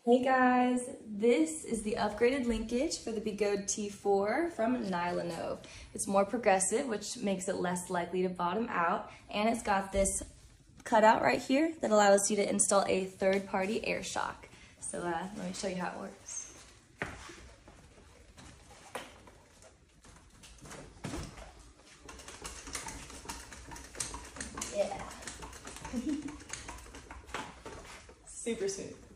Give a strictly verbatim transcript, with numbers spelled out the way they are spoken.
Hey guys, this is the upgraded linkage for the Begode T four from NyloNove. It's more progressive, which makes it less likely to bottom out, and it's got this cutout right here that allows you to install a third-party air shock. So uh, let me show you how it works. Yeah. Super smooth.